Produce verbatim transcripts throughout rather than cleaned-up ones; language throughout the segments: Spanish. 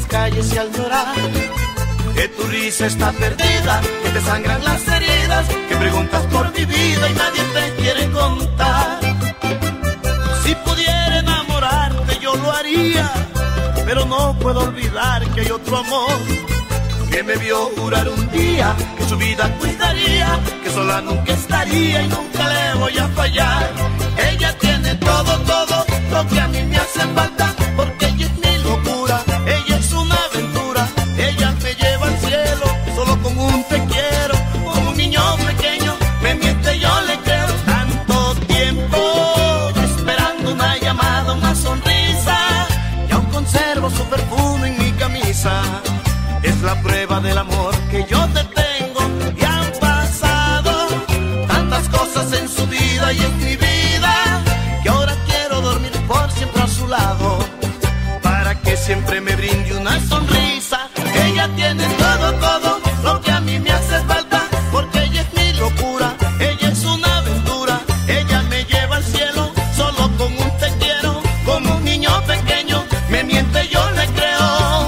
calles y al llorar, que tu risa está perdida, que te sangran las heridas, que preguntas por mi vida y nadie te quiere contar. Si pudiera enamorarte yo lo haría, pero no puedo olvidar que hay otro amor que me vio jurar un día que su vida cuidaría, que sola nunca estaría y nunca le voy a fallar. Ella tiene todo, todo lo que a mí me hace falta, porque ella es mi locura, ella es una aventura, ella me lleva al cielo solo con un te quiero, como un niño pequeño me miente yo le creo. Tanto tiempo esperando una llamada, una sonrisa, y aún conservo su perfume en mi camisa. Es la prueba del amor que yo te tengo, y han pasado tantas cosas en su vida y en mi vida, que ahora quiero dormir por siempre a su lado, para que siempre me brinde una sonrisa. Ella tiene todo, todo lo que a mí me hace falta, porque ella es mi locura, ella es una aventura, ella me lleva al cielo solo con un te quiero, como un niño pequeño me miente yo le creo.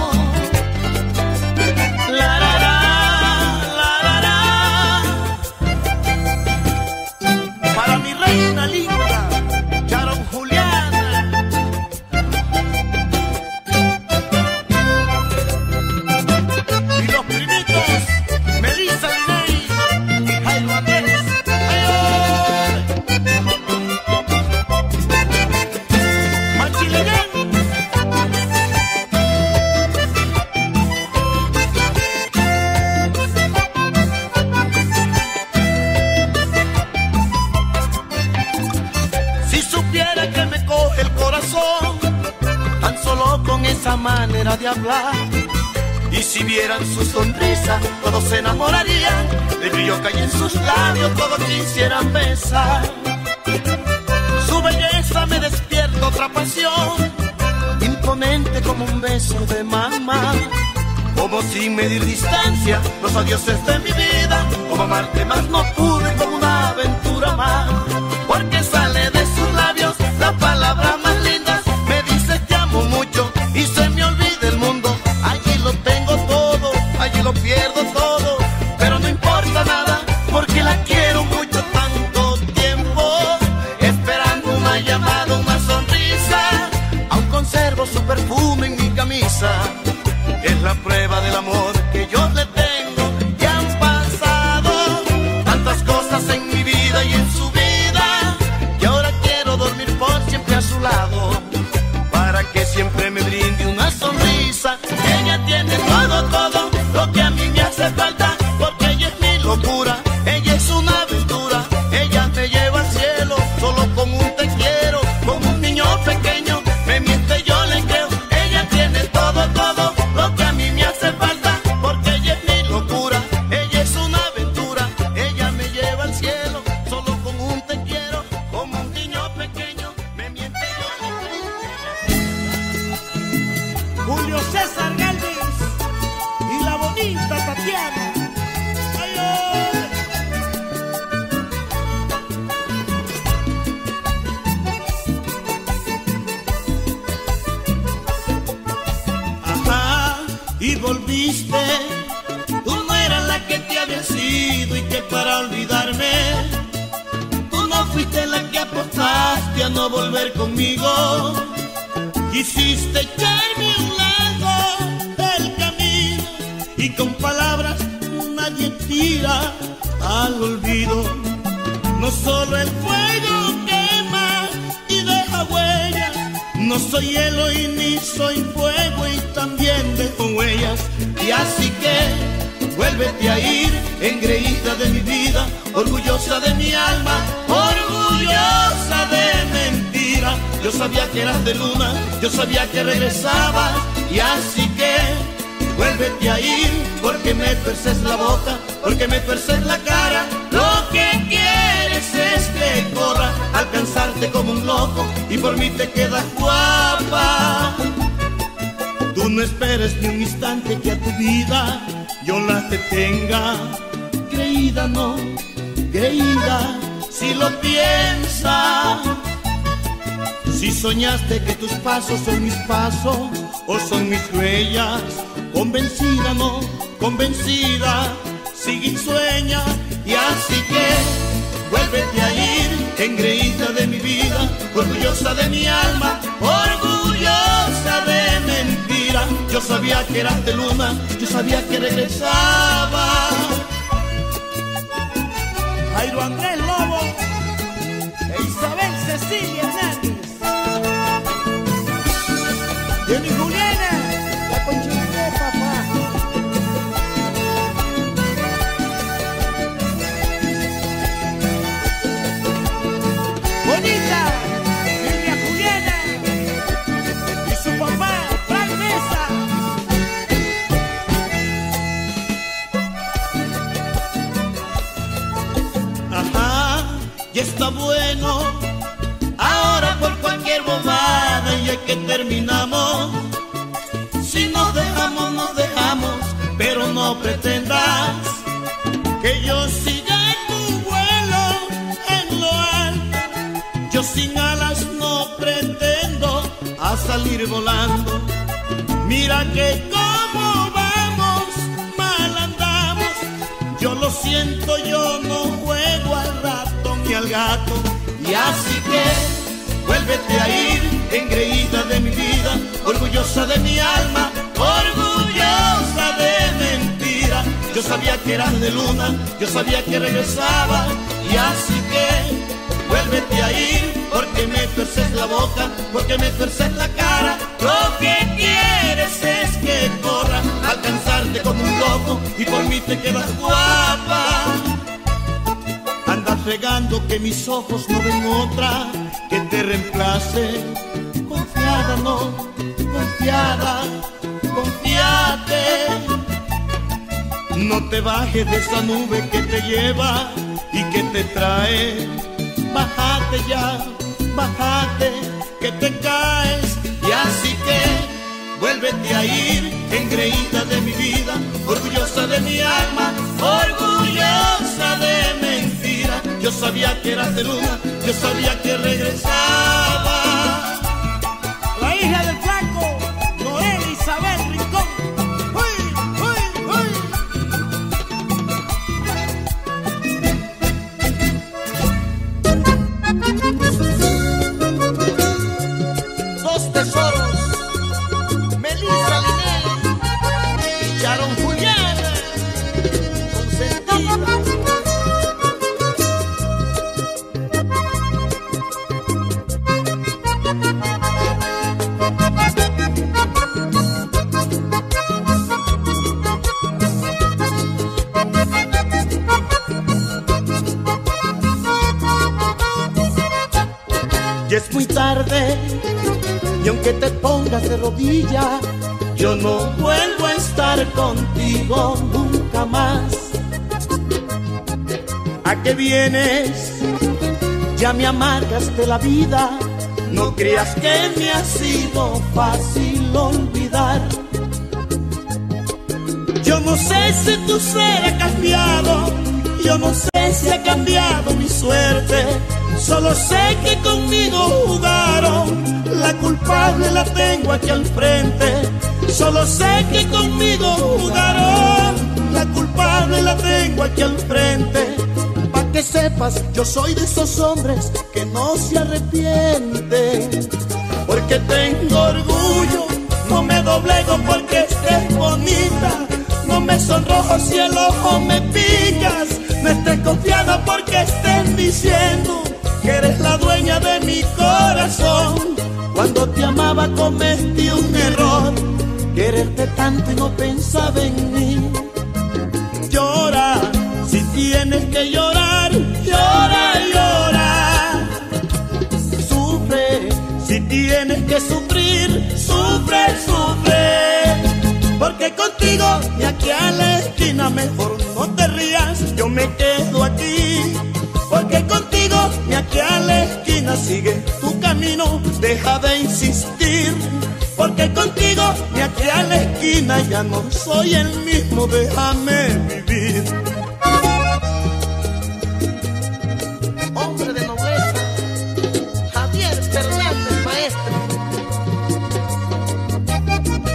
Esa manera de hablar, y si vieran su sonrisa todos se enamorarían, del brillo que hay en sus labios todos quisieran besar. Su belleza me despierta otra pasión, imponente como un beso de mamá, como sin medir distancia los adioses de mi vida, como amarte más no pude, como una aventura más, porque sale de sus labios la palabra más linda, me dice te amo mucho y se me olvida el mundo. Allí lo tengo todo, allí lo pierdo todo, pero no importa nada porque la quiero mucho. Tanto tiempo esperando una llamada, una sonrisa, aún conservo su perfume en mi camisa. Es la prueba del amor que yo le tengo, y han pasado tantas cosas en mi vida y en su vida, que ahora quiero dormir por siempre a su lado, para que siempre me brinde una sonrisa. Ella tiene todo, todo lo que a mí me hace falta, porque ella es mi locura, ella es una aventura, ella me lleva al cielo solo con un te quiero, como un niño pequeño me miente yo le creo. Ella tiene todo, todo lo que a mí me hace falta, porque ella es mi locura, ella es una aventura, ella me lleva al cielo solo con un te quiero, como un niño pequeño me miente yo le creo. Julio César Galvez y la bonita Tatiana. Ay, ay. Ajá, y volviste, tú no eras la que te había sido, y que para olvidarme tú no fuiste la que apostaste a no volver conmigo. Quisiste echarme a un lado del camino, y con palabras nadie tira al olvido. No solo el fuego quema y deja huellas, no soy hielo y ni soy fuego, y también dejo huellas. Y así que vuélvete a ir, engreída de mi vida, orgullosa de mi alma, orgullosa de mentira. Yo sabía que eras de luna, yo sabía que regresabas, y así que vuélvete a ir, porque me tuerces la boca, porque me tuerces la cara. Lo que quieres es que corra, alcanzarte como un loco, y por mí te quedas guapa. Tú no esperes ni un instante que a tu vida yo la detenga. Creída no, creída, si lo piensas. Si soñaste que tus pasos son mis pasos, o son mis huellas. Convencida, no, convencida, sigue y sueña. Y así que vuélvete a ir, engreída de mi vida, orgullosa de mi alma, orgullosa de mentira. Yo sabía que eras de luna, yo sabía que regresaba. Jairo Andrés Lobo e Isabel Cecilia Hernández. Jenny Juliana, la conchita de papá. Bonita, Silvia Juliana y su papá, Frank Mesa. Ajá, ya está bueno. Ahora por cualquier bobada y es que terminamos. Si nos dejamos, nos dejamos, pero no pretendas que yo siga en tu vuelo en lo alto. Yo sin alas no pretendo a salir volando. Mira que como vamos, mal andamos. Yo lo siento, yo no juego al ratón ni al gato. Y así que vuélvete a ir, engreída de mi vida, orgullosa de mi alma, orgullosa de mentira. Yo sabía que eras de luna, yo sabía que regresaba. Y así que vuélvete a ir, porque me tuerces la boca, porque me tuerces la cara. Lo que quieres es que corra, alcanzarte como un loco, y por mí te quedas guapa. Andas regando que mis ojos no ven otra que te reemplace. Confiada, no, confiada, confiate. No te bajes de esa nube que te lleva y que te trae. Bájate ya, bájate, que te caes. Y así que vuélvete a ir, engreída de mi vida, orgullosa de mi alma, orgullosa de mentira. Yo sabía que eras de luna, yo sabía que regresaba. La hija del flaco, Noel Isabel Rincón. ¡Uy, uy, uy! Dos tesoros, Melissa Linel y Sharon Juliana, consentida. Ya es muy tarde, y aunque te pongas de rodilla, yo no vuelvo a estar contigo nunca más. ¿A qué vienes? Ya me amargaste la vida. No creas que me ha sido fácil olvidar. Yo no sé si tu ser ha cambiado, yo no sé si ha cambiado mi suerte. Solo sé que conmigo jugaron, la culpable la tengo aquí al frente. Solo sé que conmigo jugaron, la culpable la tengo aquí al frente. Pa' que sepas, yo soy de esos hombres que no se arrepienten. Porque tengo orgullo, no me doblego porque estés bonita. No me sonrojo si el ojo me picas. No estés confiada porque estén diciendo que eres la dueña de mi corazón. Cuando te amaba cometí un error, quererte tanto y no pensaba en mí. Llora, si tienes que llorar, llora, llora. Sufre, si tienes que sufrir, sufre, sufre. Porque contigo, ni aquí a la esquina, mejor no te rías, yo me quedo aquí. Porque contigo, ni aquí a la esquina, sigue tu camino, deja de insistir. Porque contigo, ni aquí a la esquina, ya no soy el mismo, déjame vivir. Hombre de nobleza, Javier Fernández, maestro.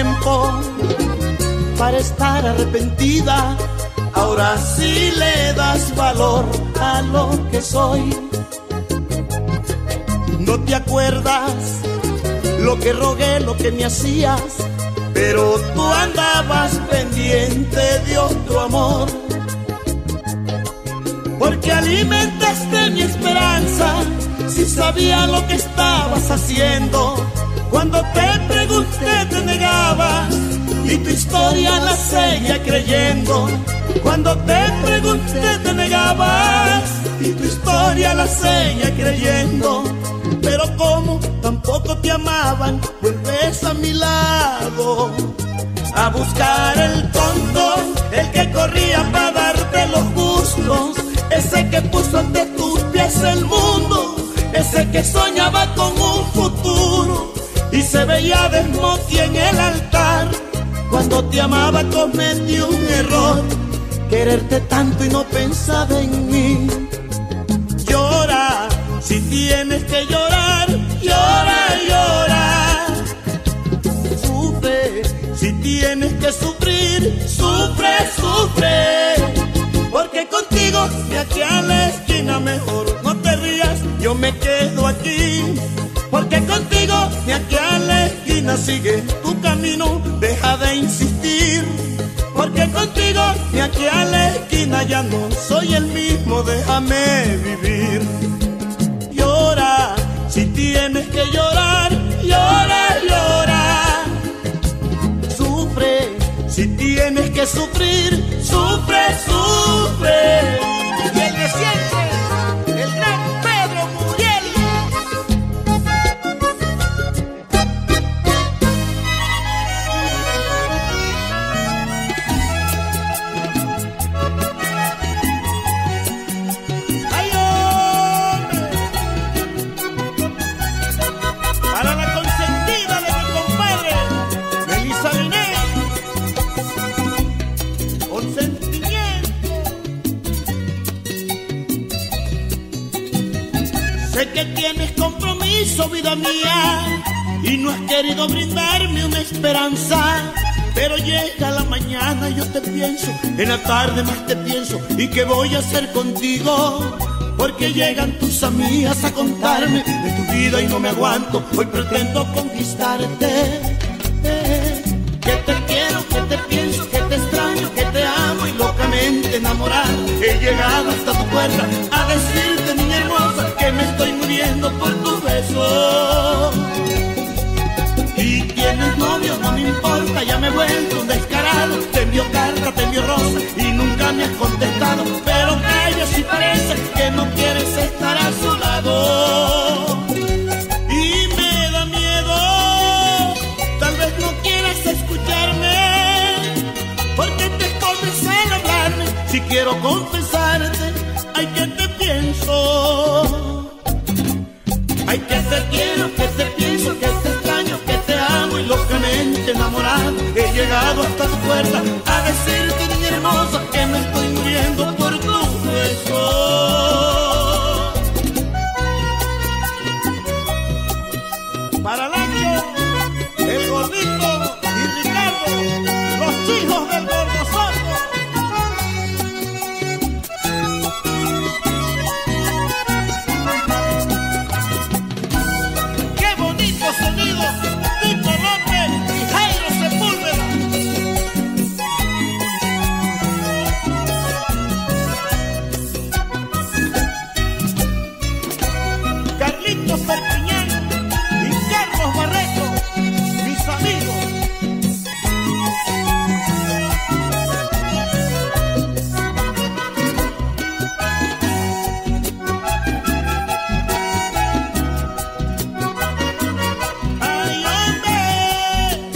tiempo para estar arrepentida. Ahora sí le das valor a lo que soy. No te acuerdas lo que rogué, lo que me hacías, pero tú andabas pendiente de otro amor. Porque alimentaste mi esperanza, si sabía lo que estabas haciendo. Cuando te pregunté te negabas y tu historia la seguía creyendo. Cuando te pregunté te negabas y tu historia la seguía creyendo. Pero como tampoco te amaban, vuelves a mi lado a buscar el tonto, el que corría para darte los gustos, ese que puso ante tus pies el mundo, ese que soñaba con un futuro y se veía de smoky en el altar. Cuando te amaba cometí un error, quererte tanto y no pensaba en mí. Llora, si tienes que llorar, llora, llora. Sufre, si tienes que sufrir, sufre, sufre. Porque contigo de aquí a la esquina mejor no te rías, yo me quedo aquí. Porque contigo de aquí a la esquina sigue tu camino, deja de insistir. Porque contigo de aquí a la esquina ya no soy el mismo, déjame vivir. Llora, si tienes que llorar, llora, llora. Sufre, si tienes que sufrir, sufre, sufre. Y el de siempre, el gran Pedro Muriel. ¡Ay, hombre! Para la consentida de mi compadre, Melissa Liné. Consentimiento. Sé que tienes compromiso, vida mía, y no has querido brindarme una esperanza. Pero llega la mañana y yo te pienso, en la tarde más te pienso, ¿y qué voy a hacer contigo? Porque llegan tus amigas a contarme de tu vida y no me aguanto, hoy pretendo conquistarte. Eh, que te quiero, que te pienso, que te extraño, que te amo y locamente enamorado. He llegado hasta tu puerta a decirte, niña hermosa, que me estoy muriendo por tu beso. Y tienes novio, no me importa, ya me he vuelto un descarado. Te envío carta, te envío rosa y nunca me has contestado. Pero calla si parece que no quieres estar a su lado. Y me da miedo, tal vez no quieras escucharme, porque te escondes al hablarme. Si quiero confesarte, ay que te pienso, ay que te quiero, que te pienso, que te extraño, que te amo y locamente enamorado. He llegado hasta tu puerta a decirte, niña hermosa, que me estoy muriendo por tu beso. Para Lancho, el gordito y Ricardo, los hijos del gordosoto. Qué bonito sonido, Tito López y Jairo Sepúlveda. Carlitos Perpiñán y Carlos Barreto, mis amigos. Ay, hombre,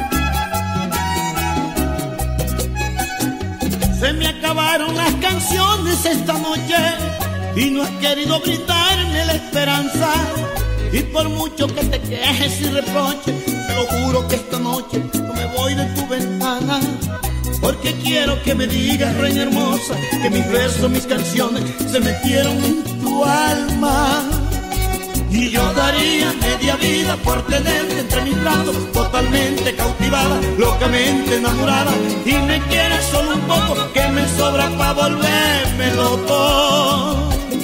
se me acabaron las canciones esta noche y no has querido brindarme la esperanza. Y por mucho que te quejes y reproches, te lo juro que esta noche no me voy de tu ventana. Porque quiero que me digas, reina hermosa, que mis versos, mis canciones se metieron en tu alma. Y yo daría media vida por tenerte entre mis brazos, totalmente cautivada, locamente enamorada. Y me quieres solo un poco, que me sobra pa' volverme loco.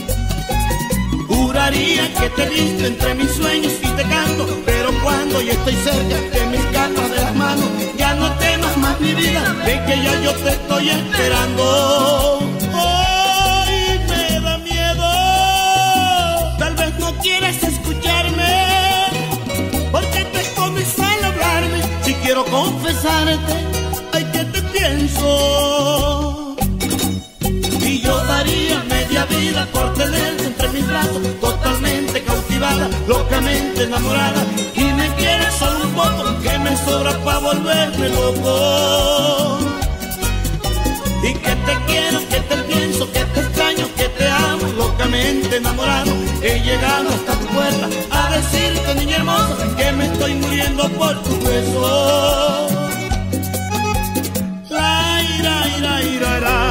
Juraría que te he visto entre mis sueños y te canto, pero cuando ya estoy cerca te me escapas de las manos. Ya no temas más mi vida, ven que ya yo te estoy esperando. Hoy me da miedo, tal vez no quieras escucharme, porque te pones al hablarme. Si quiero confesarte, ay que te pienso. Y yo daría media vida por tenerte entre mis brazos, totalmente cautivada, locamente enamorada. Y me quieres solo un poco, que me sobra pa' volverme loco. Y que te quiero, que te pienso, que te extraño, que te amo, locamente enamorado. He llegado hasta tu puerta a decirte, niña hermosa, que me estoy muriendo por tu beso. La ira, ira, ira, ira.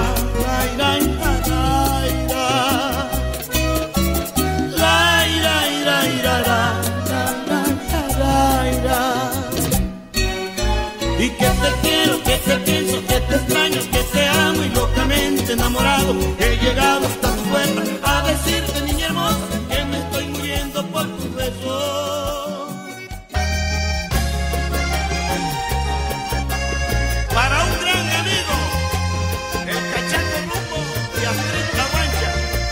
Y que te quiero, que te pienso, que te extraño, que te amo y locamente enamorado. He llegado hasta tu puerta a decirte, niña hermosa, que me estoy muriendo por tu beso. Para un gran amigo, el Cachaco Rumbo y Astrid La Guancha.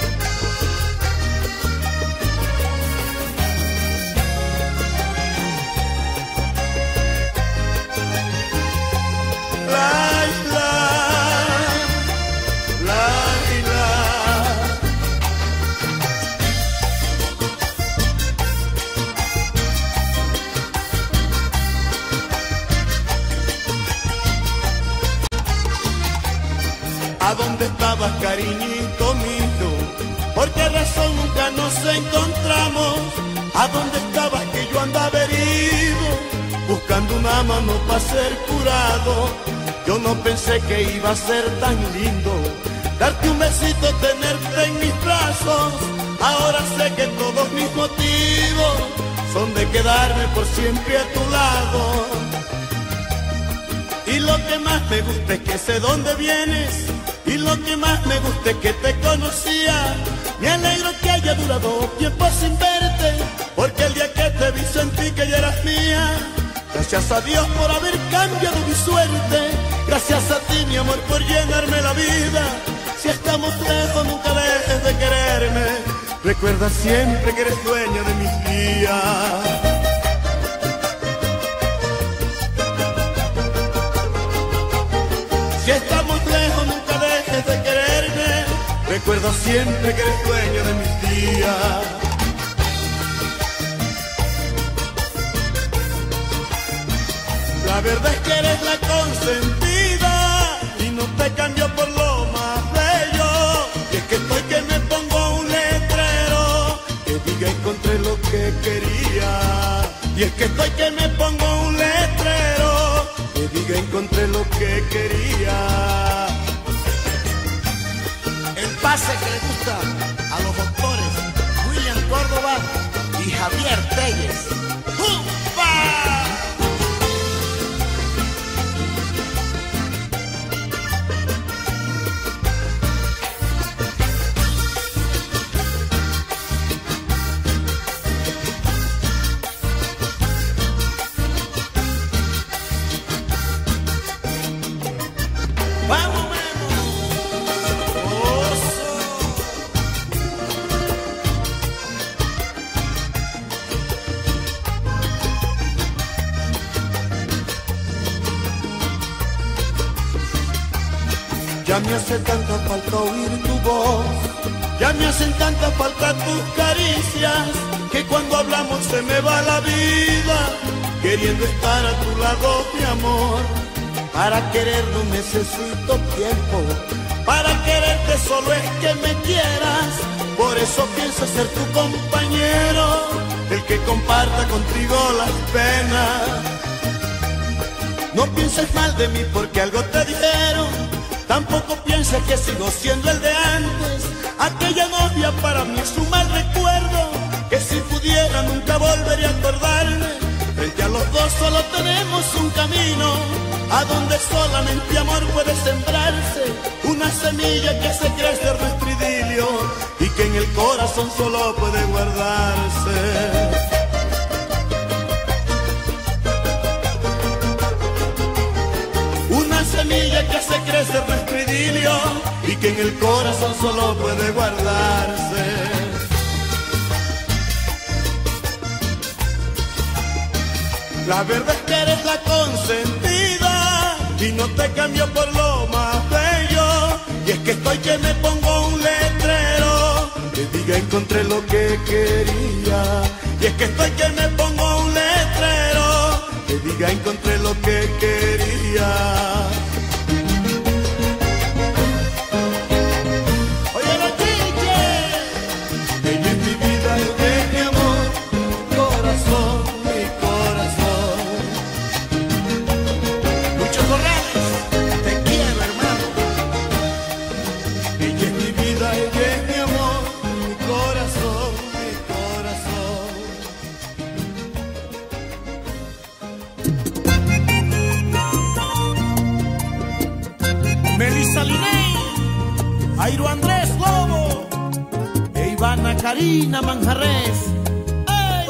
¿A dónde estabas, cariñito mío? ¿Por qué razón nunca nos encontramos? ¿A dónde estabas que yo andaba herido, buscando una mano para ser curado? Yo no pensé que iba a ser tan lindo darte un besito, tenerte en mis brazos. Ahora sé que todos mis motivos son de quedarme por siempre a tu lado. Y lo que más me gusta es que sé dónde vienes, y lo que más me gusta es que te conocía. Me alegro que haya durado tiempo sin verte, porque el día que te vi sentí que ya eras mía. Gracias a Dios por haber cambiado mi suerte, gracias a ti mi amor por llenarme la vida. Si estamos lejos nunca dejes de quererme, recuerda siempre que eres dueña de mis días. Si estamos lejos nunca dejes de quererme, recuerda siempre que eres dueño de mis días. La verdad es que eres la consentida y no te cambio por lo más bello. Y es que estoy que me pongo un letrero que diga encontré lo que quería. Y es que estoy que me pongo un letrero que diga encontré lo que quería. El pase que le gusta a los doctores William Córdoba y Javier Telles. ¡Upa! ¡Vamos, Memo! ¡Oso! Ya me hace tanta falta oír tu voz, ya me hacen tanta falta tus caricias, que cuando hablamos se me va la vida, queriendo estar a tu lado, mi amor. Para querer no necesito tiempo, para quererte solo es que me quieras. Por eso pienso ser tu compañero, el que comparta contigo las penas. No pienses mal de mí porque algo te dijeron, tampoco pienses que sigo siendo el de antes. Aquella novia para mí es un mal recuerdo, que si pudiera nunca volveré a acordarme. Frente a los dos solo tenemos un camino, a donde solamente amor puede sembrarse, una semilla que hace crecer nuestro idilio y que en el corazón solo puede guardarse. Una semilla que hace crecer nuestro idilio y que en el corazón solo puede guardarse. La verdad es que eres la consentida y no te cambio por lo más bello. Y es que estoy que me pongo un letrero que diga encontré lo que quería. Y es que estoy que me pongo un letrero que diga encontré lo que quería. Oye, la chiche, ella es mi vida, ella es mi amor, mi corazón. Melissa Liney, Jairo Andrés Lobo e Ivana Karina Manjarres. ¡Ay!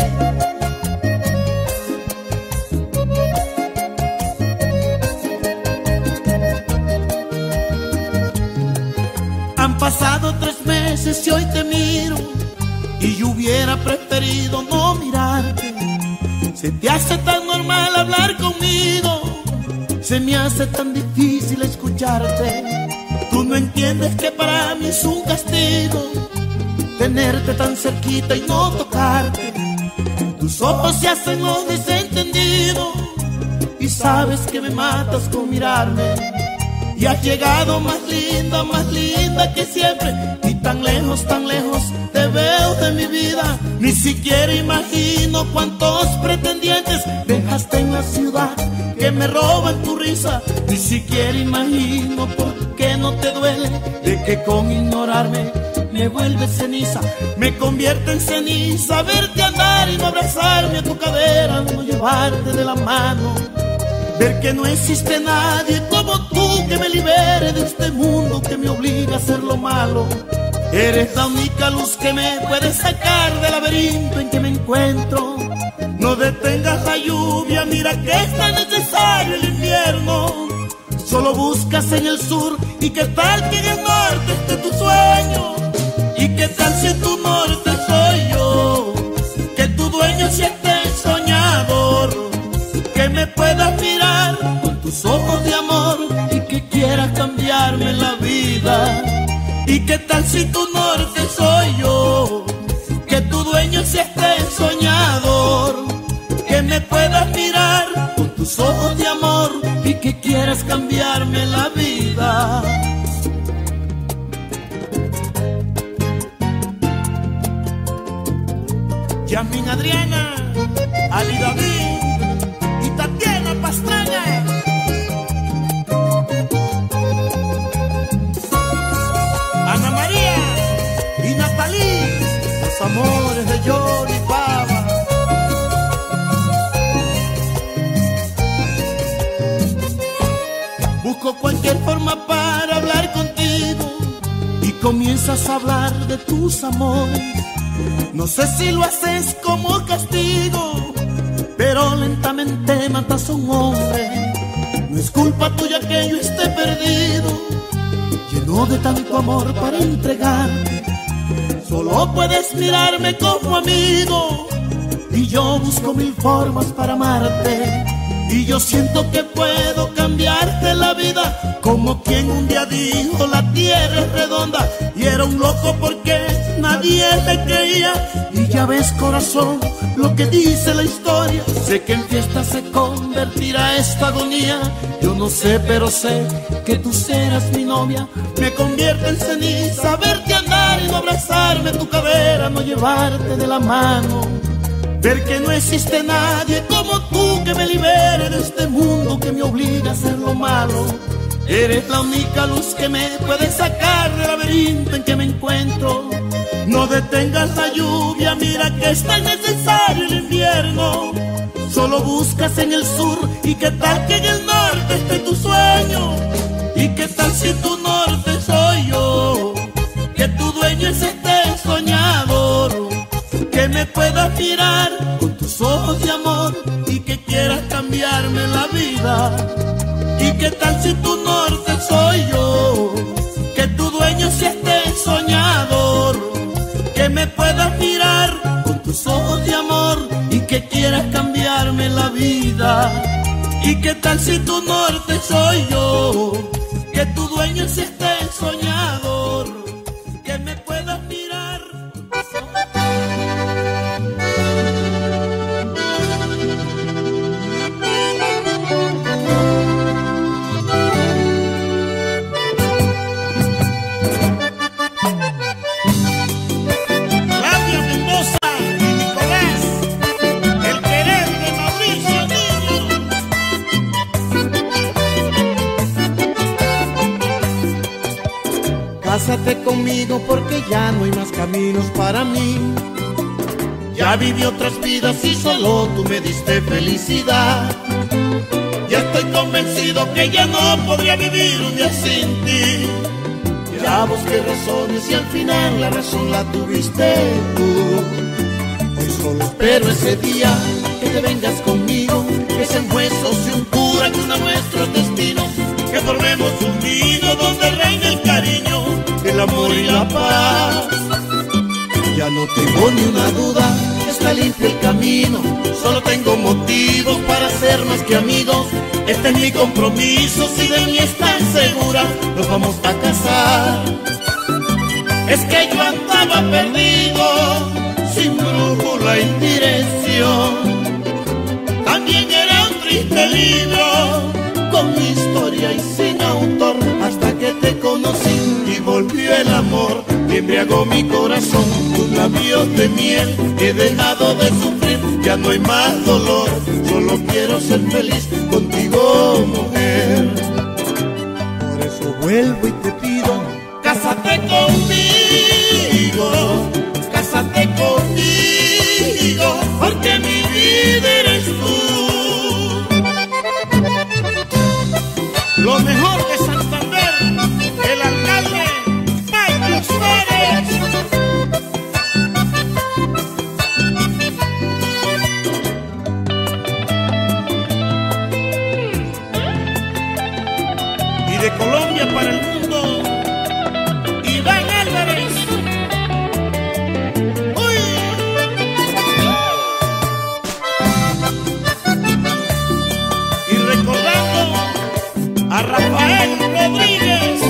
Han pasado tres meses y hoy te miro y yo hubiera preferido no mirarte. Se te hace tan normal hablar conmigo, se me hace tan difícil escucharte. Tú no entiendes que para mí es un castigo tenerte tan cerquita y no tocarte. Tus ojos se hacen los desentendidos y sabes que me matas con mirarme. Y has llegado más linda, más linda que siempre. Y tan lejos, tan lejos te veo de mi vida. Ni siquiera imagino cuántos pretendientes dejaste en la ciudad que me roban tu risa. Ni siquiera imagino por qué no te duele de que con ignorarme me vuelves ceniza. Me convierte en ceniza verte andar y no abrazarme a tu cadera, no llevarte de la mano. Ver que no existe nadie como tú que me libere de este mundo que me obliga a hacer lo malo. Eres la única luz que me puede sacar del laberinto en que me encuentro. No detengas la lluvia, mira que es tan necesario el invierno. Solo buscas en el sur y qué tal que en el norte esté tu sueño. Y qué tal si en tu norte soy yo, que tu dueño si esté soñador. Que me puedas mirar con tus ojos de amor y que quieras cambiarme la vida. Y qué tal si tu norte soy yo, que tu dueño si esté soñador. Que me puedas mirar con tus ojos de amor y que quieras cambiarme la vida. Yasmin Adriana, Ali David y Tatiana Pastrana. Ana María y Natalí, los amores de Johnny Pava. Busco cualquier forma para hablar contigo y comienzas a hablar de tus amores. No sé si lo haces como castigo, pero lentamente matas a un hombre. No es culpa tuya que yo esté perdido, lleno de tanto amor para entregarte. Solo puedes mirarme como amigo y yo busco mil formas para amarte. Y yo siento que puedo cambiarte la vida, como quien un día dijo la tierra es redonda. Y era un loco porque nadie le creía. Y ya ves, corazón, lo que dice la historia. Sé que en fiesta se convertirá esta agonía. Yo no sé, pero sé que tú serás mi novia. Me convierte en ceniza verte andar y no abrazarme a tu cadera, no llevarte de la mano. Ver que no existe nadie como tú que me libere de este mundo que me obliga a hacer lo malo. Eres la única luz que me puede sacar del laberinto en que me encuentro. No detengas la lluvia, mira que es tan necesario el invierno. Solo buscas en el sur y qué tal que en el norte esté tu sueño. Y qué tal si tu norte soy yo, que tu dueño es este soñador, que me puedas mirar con tus ojos de amor y que quieras cambiarme la vida. Y qué tal si tu norte soy yo, que tu dueño es este soñador, que me puedas mirar con tus ojos de amor y que quieras cambiarme la vida. Y qué tal si tu norte soy yo, que tu dueño es este soñador, que me puedas mirar con tus ojos. Cásate conmigo porque ya no hay más caminos para mí. Ya viví otras vidas y solo tú me diste felicidad. Ya estoy convencido que ya no podría vivir un día sin ti. Ya busqué razones y al final la razón la tuviste tú. Hoy solo espero ese día que te vengas conmigo, que sean huesos y un cura que una nuestros destinos, que formemos un nido donde reine el cariño, el amor y la paz. Ya no tengo ni una duda, está limpio el camino, solo tengo motivos para ser más que amigos. Este es mi compromiso, si de mí estás segura, nos vamos a casar. Es que yo andaba perdido, sin brújula y dirección. También era un triste libro, con historia y sin autor, hasta que te conocí y volvió el amor, y embriagó mi corazón. Tus labios de miel, he dejado de sufrir, ya no hay más dolor, solo quiero ser feliz contigo, mujer. Por eso vuelvo y te pido, cásate conmigo, cásate conmigo, porque mi vida eres tú. Lo mejor de Santander, el alcalde Michael Suárez. Y de Colombia para el mundo, Iván Álvarez. ¡Uy! Y recordando a Rafael Rodríguez.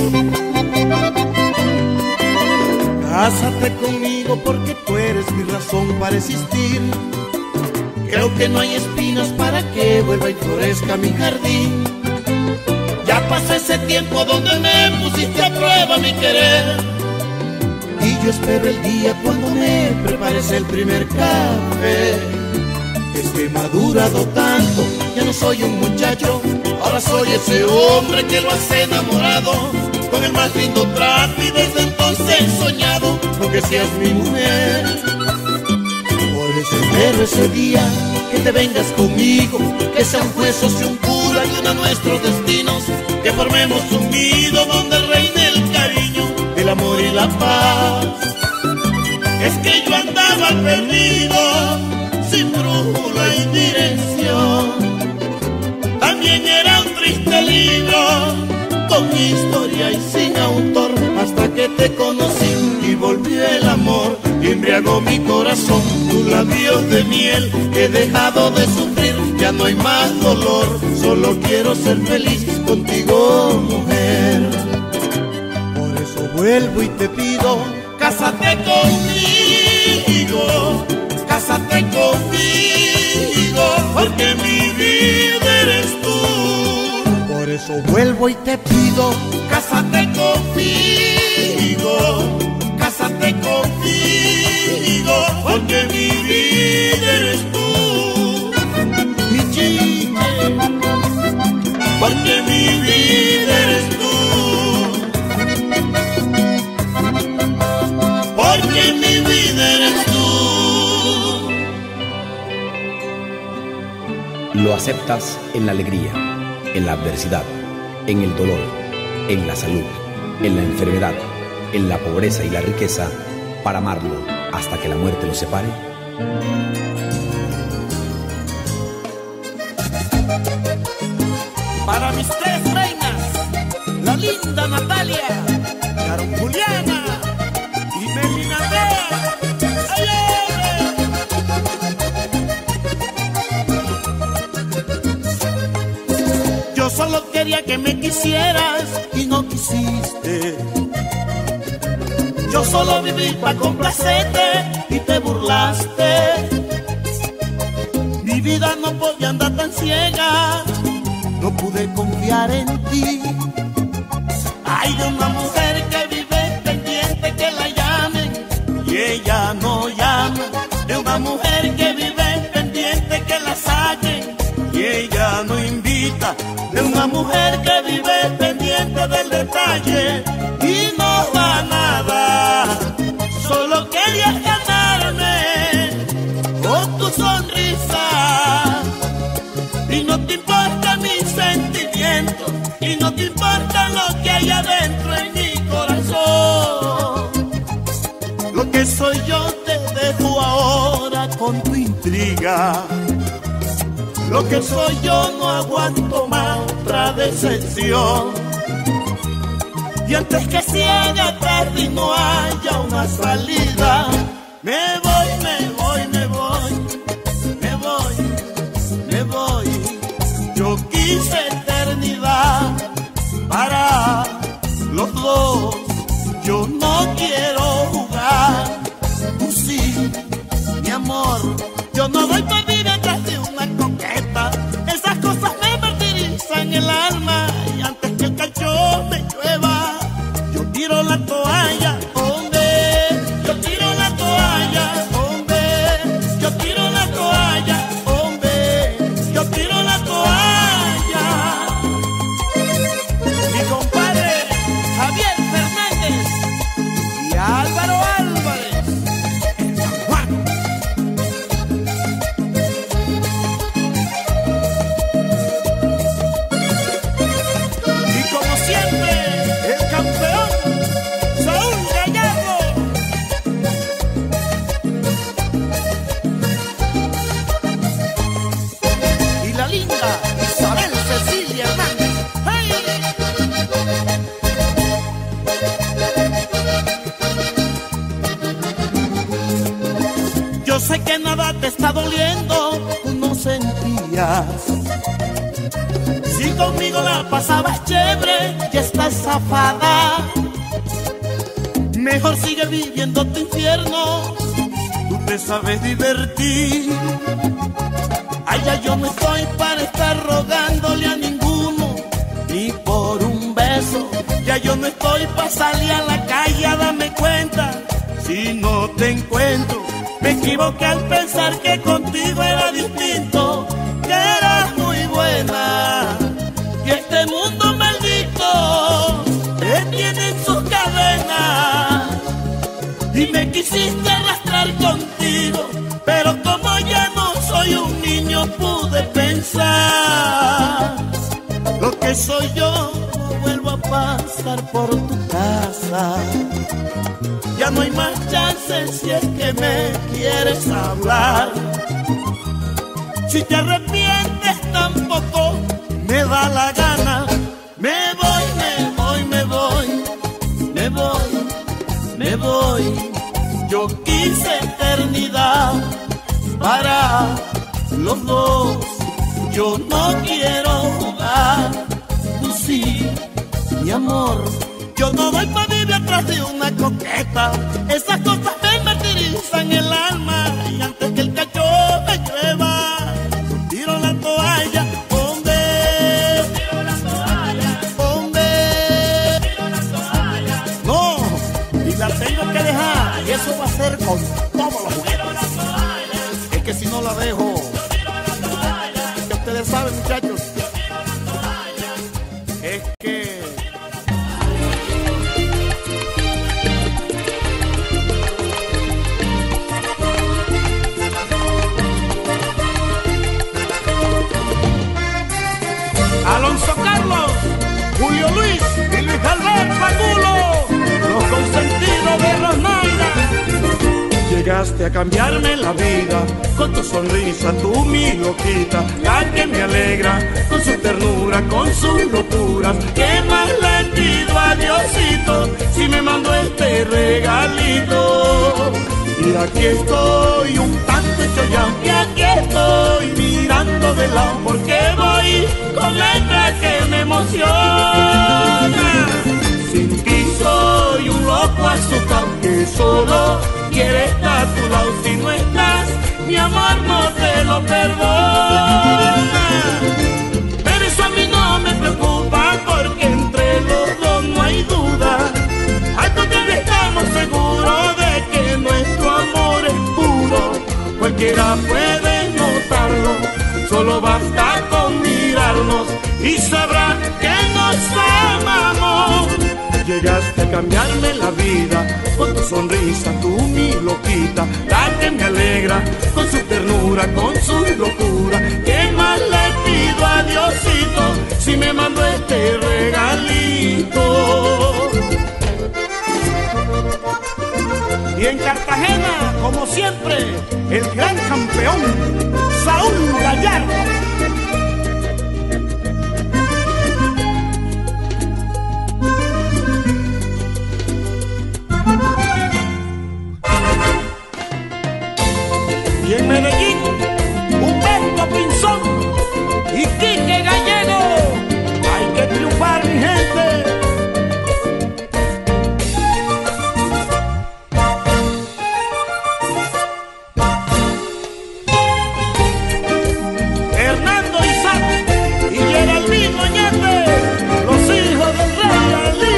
Cásate conmigo porque tú eres mi razón para existir. Creo que no hay espinas para que vuelva y florezca mi jardín. Ya pasó ese tiempo donde me pusiste a prueba mi querer, y yo espero el día cuando me prepares el primer café. Es que he madurado tanto, ya no soy un muchacho, ahora soy ese hombre que lo has enamorado, con el más lindo trato y desde entonces he soñado con que seas mi mujer. Por eso espero ese día que te vengas conmigo, que sean huesos y un cura y una nuestros destinos, que formemos un nido donde reine el cariño, el amor y la paz. Es que yo andaba perdido, sin brújula y dirección. También era un triste libro, con historia y sin autor, hasta que te conocí y volvió el amor, y embriagó mi corazón. Tus labios de miel, he dejado de sufrir, ya no hay más dolor, solo quiero ser feliz contigo, mujer. Por eso vuelvo y te pido, cásate conmigo, cásate conmigo, porque mi vida eres tú. Por eso vuelvo y te pido, cásate conmigo, cásate conmigo, porque mi vida eres tú. Mi chica, porque mi vida eres tú. Porque aceptas en la alegría, en la adversidad, en el dolor, en la salud, en la enfermedad, en la pobreza y la riqueza, para amarlo hasta que la muerte los separe. Para mis tres reinas, la linda Natalia, Carol Juliana y Melina Bea. ¡Ay, ay! Yo solo quería que me quisieras y no quisiste. Yo solo viví para complacerte y te burlaste. Mi vida no podía andar tan ciega, no pude confiar en ti. Hay de una mujer que vive pendiente que la llamen y ella no llama. De una mujer que vive pendiente que la saquen y ella no invita. De una mujer que vive pendiente del detalle y no da nada. Solo querías ganarme con tu sonrisa y no te importa mis sentimientos y no te importa lo que hay adentro en mi corazón. Lo que soy yo te dejo ahora con tu intriga. Lo que soy yo no aguanto más otra decepción. Y antes que siga tarde y no haya una salida, me voy, me voy, me voy, me voy, me voy. Yo quise eternidad para los dos. Yo no quiero jugar. Tú sí, mi amor. Yo no doy para vivir atrás de una coqueta. Esas cosas me martirizan el alma. Y antes que el cacho me llueva, yo tiro la toalla, hombre. Yo tiro la toalla, hombre. Yo tiro la toalla, hombre. Yo tiro la toalla. Mi compadre Javier Fernández y Álvaro Álvarez en San Juan. Y como siempre, el campeón Saúl Gallardo. Y la linda Isabel Cecilia Hernández. ¡Hey! Yo sé que nada te está doliendo, tú no sentías. Si conmigo la pasabas chévere, ya estás zafada. Mejor sigue viviendo tu infierno, tú te sabes divertir. Ay, ya yo no estoy para estar rogándole a ninguno, ni por un beso. Ya yo no estoy para salir a la calle a darme cuenta si no te encuentro. Me equivoqué al pensar que contigo era distinto, que eras muy buena. Y este mundo maldito te tiene en sus cadenas. Y me quisiste arrastrar contigo, pero como ya no soy un niño pude pensar. Lo que soy yo no vuelvo a pasar por tu casa. Ya no hay más chances si es que me quieres hablar. Si te arrepientes tampoco me da la gana. Me voy, me voy, me voy, me voy, me voy. Yo quise eternidad para los dos. Yo no quiero jugar. Tú sí, mi amor. Yo no doy para vivir atrás de una coqueta. Esas cosas me martirizan el alma. Y antes que el cacho me llueva, yo tiro la toalla, hombre. Yo tiro la toalla, hombre. Yo tiro la toalla. No, y la tengo que dejar. Y eso va a ser con todos los juguetes. Es que si no la dejo, es que ustedes saben, muchachos, es que Llegaste a cambiarme la vida con tu sonrisa, tú mi loquita, la que me alegra con su ternura, con sus locuras. ¿Qué más le pido a Diosito si me mandó este regalito? Y aquí estoy un tanto hecho ya, y aquí estoy mirando de lado, porque voy con letras que me emociona. Sin ti soy un loco asustado que solo quiere estar a tu lado. Si no estás, mi amor no te lo perdona. Pero eso a mí no me preocupa, porque entre los dos no hay duda. Algo que estamos seguros de que nuestro amor es puro. Cualquiera puede notarlo, solo basta con mirarnos y sabrá que nos amamos. Llegaste a cambiarme la vida con tu sonrisa, tú mi loquita, la que me alegra con su ternura, con su locura. ¿Qué más le pido a Diosito si me mandó este regalito? Y en Cartagena, como siempre, el gran campeón, Saúl Gallardo. Y en Medellín, Humberto Pinzón y Quique Gallego. Hay que triunfar, mi gente. Hernando Isaac y Geraldino Ñete, los hijos del rey Ali.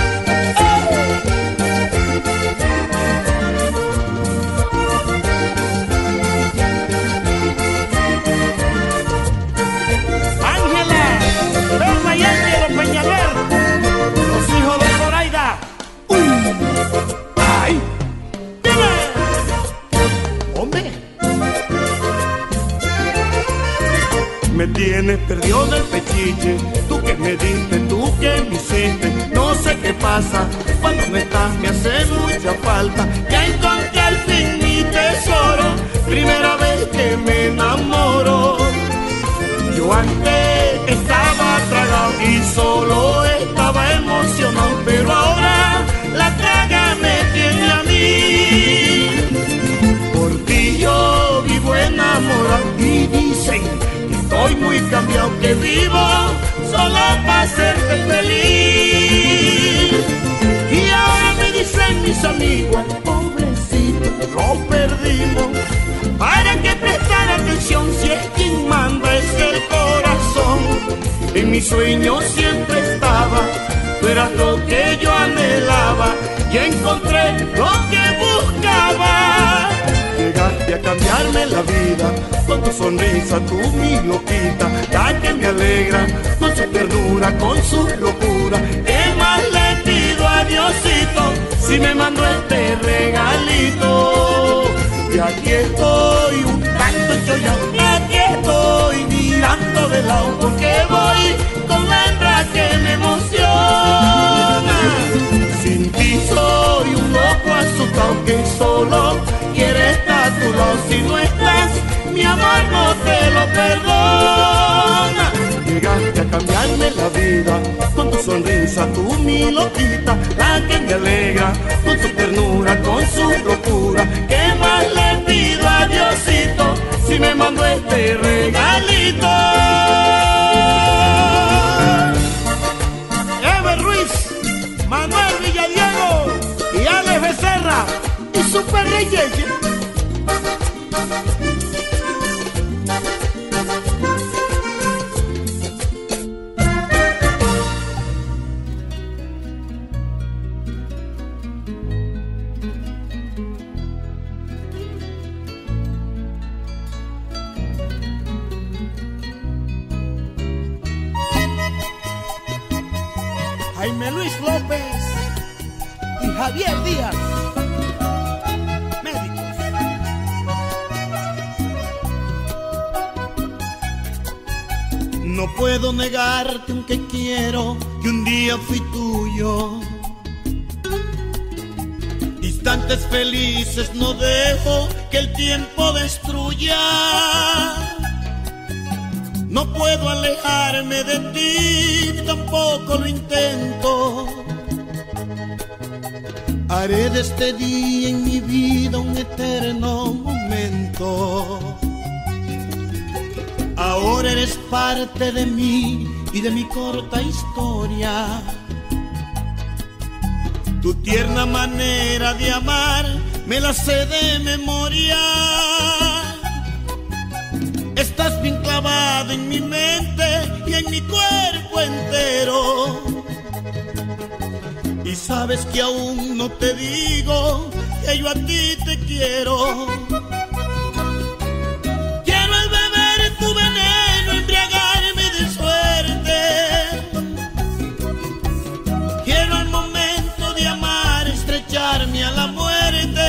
Me tienes perdido del pechiche, tú que me diste, tú que me hiciste. No sé qué pasa, cuando no estás me hace mucha falta. Ya encontré al fin mi tesoro, primera vez que me enamoro. Yo antes estaba tragado y solo estaba emocionado, pero ahora la traga me tiene a mí. Por ti yo vivo enamorado y dicen estoy muy cambiado, que vivo solo para hacerte feliz. Y ahora me dicen mis amigos, el pobrecito lo perdimos. ¿Para qué prestar atención si es quien manda es el corazón? En mis sueños siempre estaba, tú eras lo que yo anhelaba y encontré lo que buscaba. Llegaste a cambiarme la vida con tu sonrisa, tú mi loquita, la que me alegra con su ternura, con su locura. ¿Qué más le pido a Diosito si me mandó este regalito? Y aquí estoy un tanto hecho ya, aquí estoy mirando de lado, porque voy con la hembra que me emociona. Sin ti soy un loco asustado que solo quiere estar a tu lado. Si no estás, mi amor no te lo perdona. Llegaste a cambiarme la vida con tu sonrisa, tú mi loquita, la que me alegra con su ternura, con su locura. ¿Qué más le pido a Diosito si me mandó este regalito? Ever Ruiz, Manuel Villadiego y Alex Becerra y Super Reyes. Jaime Luis López y Javier Díaz, médicos. No puedo negarte aunque quiero que un día fui tuyo. instantes felices no dejo que el tiempo destruya. No puedo alejarme de ti, tampoco lo intento. Haré de este día en mi vida un eterno momento. Ahora eres parte de mí y de mi corta historia. Tu tierna manera de amar me la sé de memoria. Estás bien clavada en mi mente y en mi cuerpo entero. Y sabes que aún no te digo que yo a ti te quiero. Quiero al beber tu veneno embriagarme de suerte. Quiero al momento de amar estrecharme a la muerte.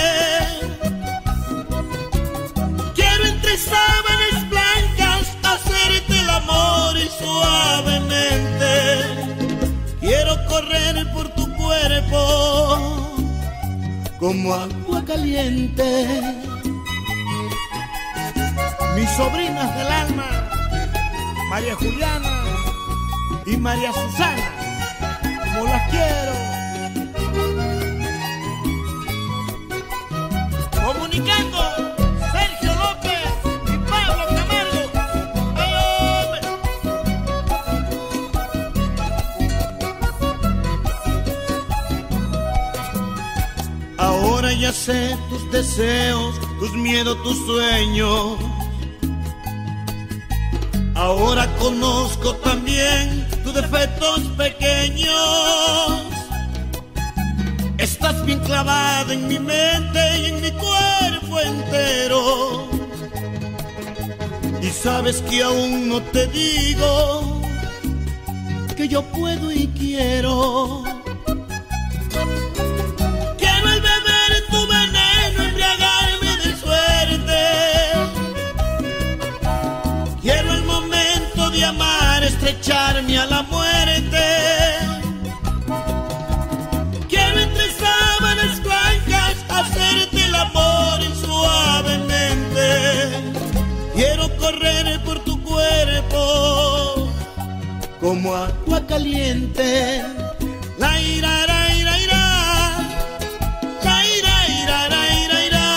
Quiero entre sábanas blancas hacerte el amor y suavemente. Quiero correr por tu cuerpo como agua caliente. Mis sobrinas del alma, María Juliana y María Susana, como las quiero. Comunicando Sergio López y Pablo Camargo. ¡Hombre! Ahora ya sé tus deseos, tus miedos, tus sueños. Ahora conozco también tus defectos pequeños. Estás bien clavada en mi mente y en mi cuerpo entero. Y sabes que aún no te digo que yo puedo y quiero. Quiero al beber tu veneno embriagarme de suerte. Quiero el momento de amar estrecharme a la muerte. Quiero entre sábanas blancas hacerte el amor suavemente. Quiero correr por tu cuerpo como agua caliente. La ira, ira, ira, ira. La ira, ira, ira, ira, ira.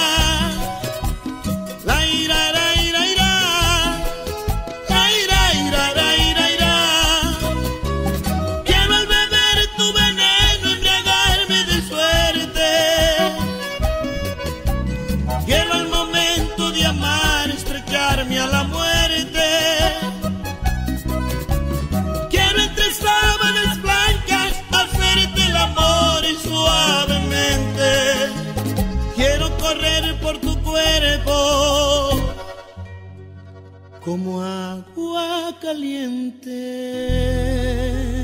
La ira, ira, ira, ira. La ira, ira, ira, ira, ira. Quiero al beber tu veneno embriagarme de suerte. Quiero al momento de amar estrecharme a la muerte. Quiero entre sábanas blancas hacerte el amor y suavemente. Quiero correr por tu cuerpo como agua caliente.